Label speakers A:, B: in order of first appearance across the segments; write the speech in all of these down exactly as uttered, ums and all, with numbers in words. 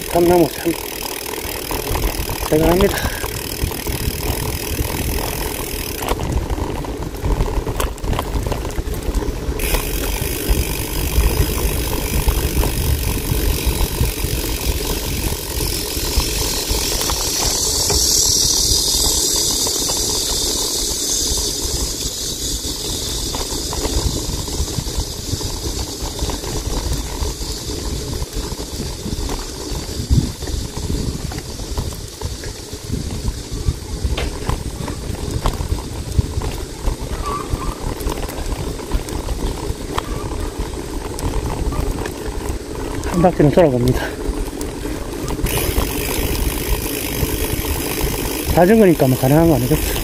A: 감나무 참 대단합니다. 한 바퀴는 돌아봅니다. 자전거니까 뭐 가능한 거 아니겠어.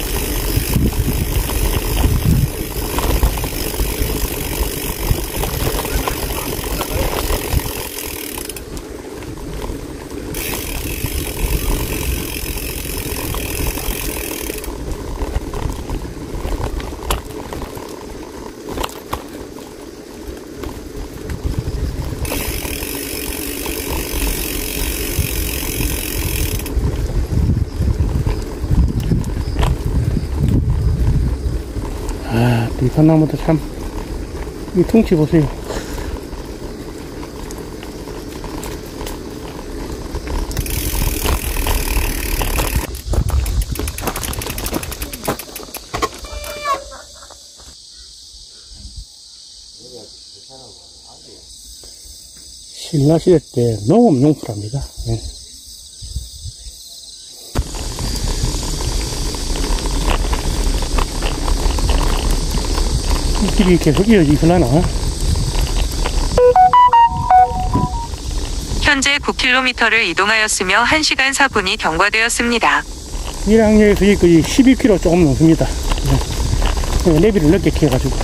A: 아, 들판나무도 참, 이 퉁치 보세요. 신라시대 때 농업용품랍니다. 네. 길이 계속 이어지려나?
B: 현재 구 킬로미터를 이동하였으며 한 시간 사 분이 경과되었습니다.
A: 일 학년에서 여기까지 십이 킬로미터 조금 넘습니다. 네. 내비를 늦게 켜가지고.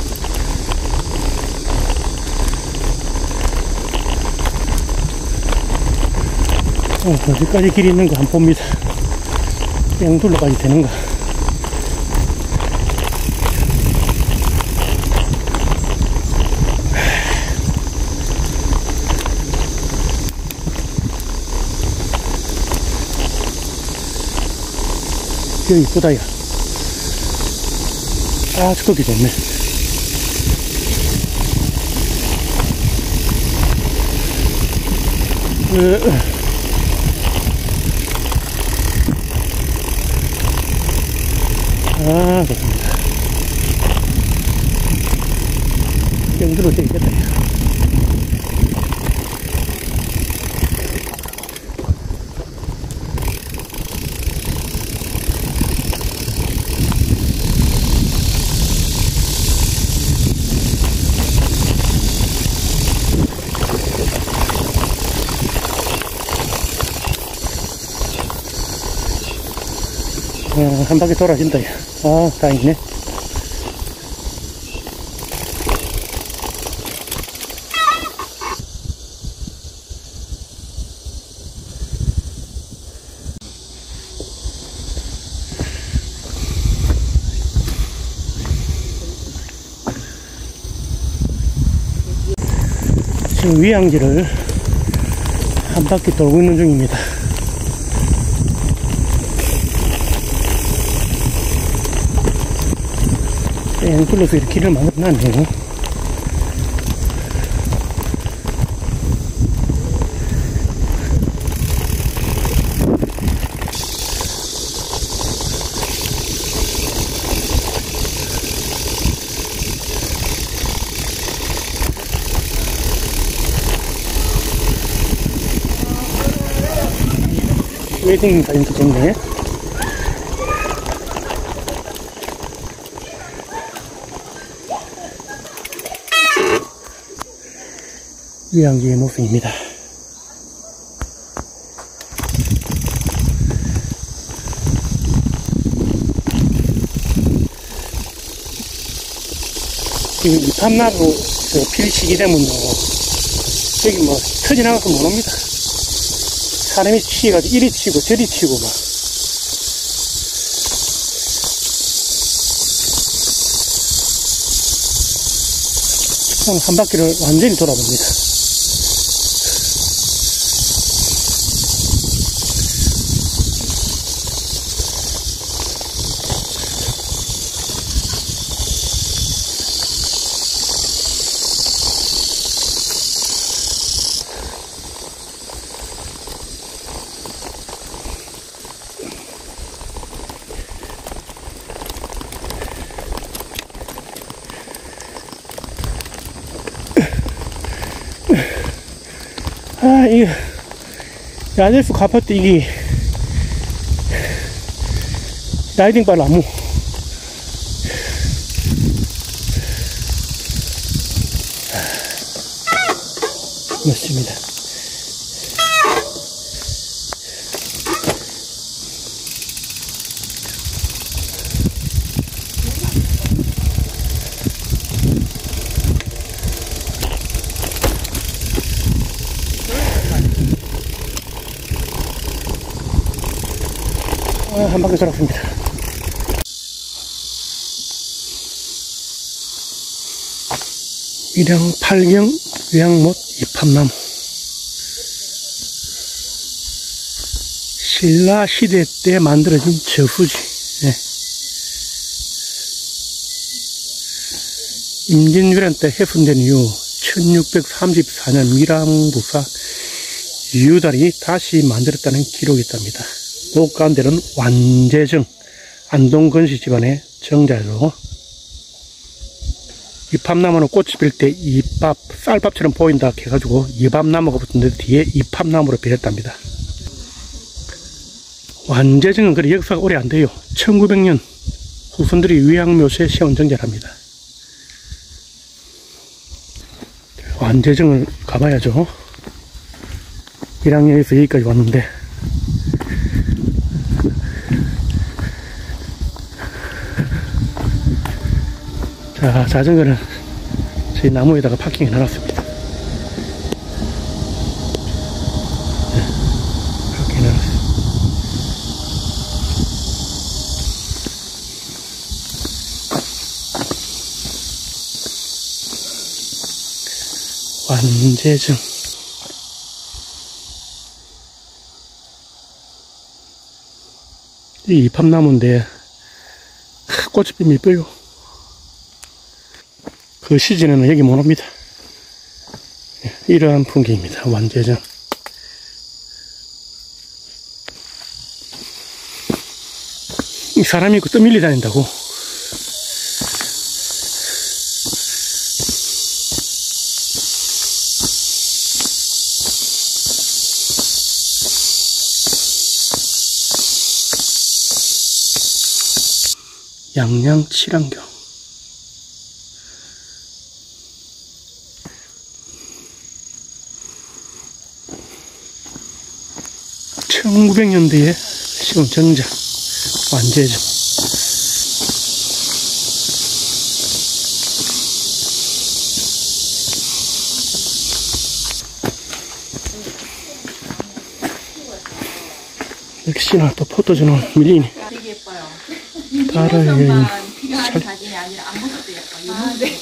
A: 어, 어디까지 길이 있는가 한번 봅니다. 양둘러까지 되는가. 여기 이쁘다, 야. 아, 축구기 좋네. 으, 아, 좋습니다. 경주로 돼 있겠다, 야. 어, 한 바퀴 돌아진다, 야. 아, 다행이네. 지금 위양지를 한 바퀴 돌고 있는 중입니다. 뺑 둘러서 이렇게 길을 만들어놨네요. 웨딩 사진 찍었네. 위양지의 모습입니다. 지금 이 탐나루 필 시기 되면요, 여기 뭐 터지나가서 못 옵니다. 사람이 치가지고 이리 치고 저리 치고 막. 한 바퀴를 완전히 돌아봅니다. 아, 이거, 야델프 가파트 이게, 라이딩바 나무. 멋집니다. 아, 한 바퀴 돌았습니다. 밀양 팔경 외양못 이팝나무. 신라 시대 때 만들어진 저수지. 네. 임진왜란 때 해fun된 이후 천육백삼십사 년 밀양부사 유달이 다시 만들었다는 기록이 있답니다. 녹가운데는 완제정, 안동건시 집안의 정자로, 이팝나무는 꽃이 필 때 이밥, 쌀밥처럼 보인다 해가지고 이밥나무가 붙은데 뒤에 이팝나무로 빌었답니다. 완제정은 그리 역사가 오래 안 돼요. 천구백 년 후손들이 위양묘소에 세운 정자랍니다. 완제정을 가봐야죠. 일 학년에서 여기까지 왔는데, 자, 자전거는 저희 나무에다가 파킹해 놔놨습니다. 네, 파킹해 놔놨습니다. 완제정. 이 이팝나무인데 꽃이 피면 이뻐요. 그 시즌에는 여기 못 옵니다. 이러한 풍경입니다. 완제정. 이 사람이 있고 떠밀리 다닌다고. 양양 칠안경. 천구백 년대에 세운 정자, 완제정. 역시나 또 포토존은 밀리네.
C: 되게 예뻐요.
A: 달을
C: 인물성만 필요한 사진이 아니라 안무것도 예뻐요. 아, 네.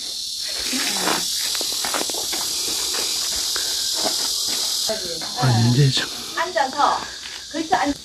A: 완제정.
C: 앉아서 그렇게 앉.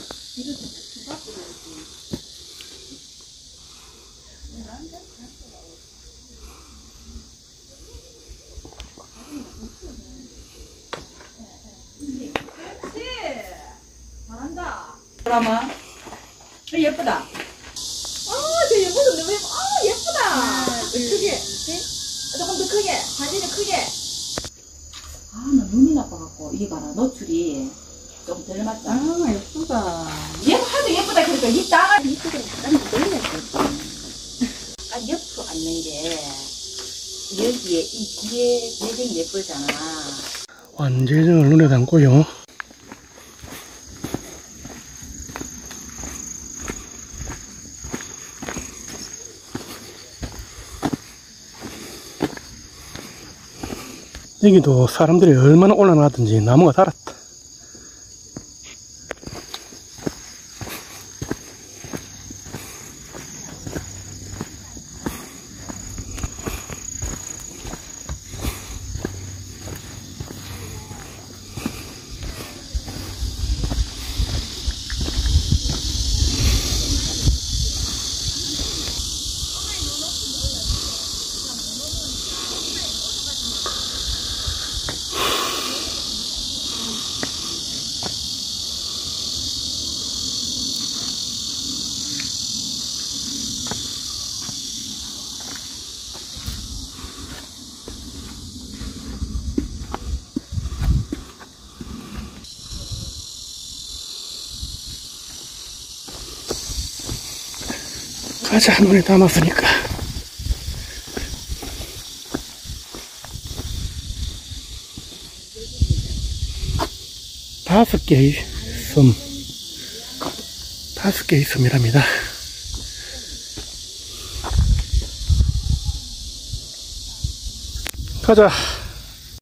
C: 잘한다. 드라마. 예쁘다. 아, 저 예뻐서 너무 예뻐. 아, 예쁘다. 크게. 조금 더 크게. 사진을 크게. 아, 나 눈이 나빠갖고. 이게 봐라. 노출이 좀 덜 맞다. 아, 예쁘다. 얘 하도 예쁘다. 그러니까 이 따가 이쪽으로 약간 돌려야 돼. 약간 옆으로 앉는 게 여기에 이 뒤에 배경이 예쁘잖아.
A: 완제정을 눈에 담고요. 여기도 사람들이 얼마나 올라나왔든지 나무가 달았다. 가자, 눈에 담았으니까. 다섯 개의 섬, 다섯 개의 섬이랍니다. 가자.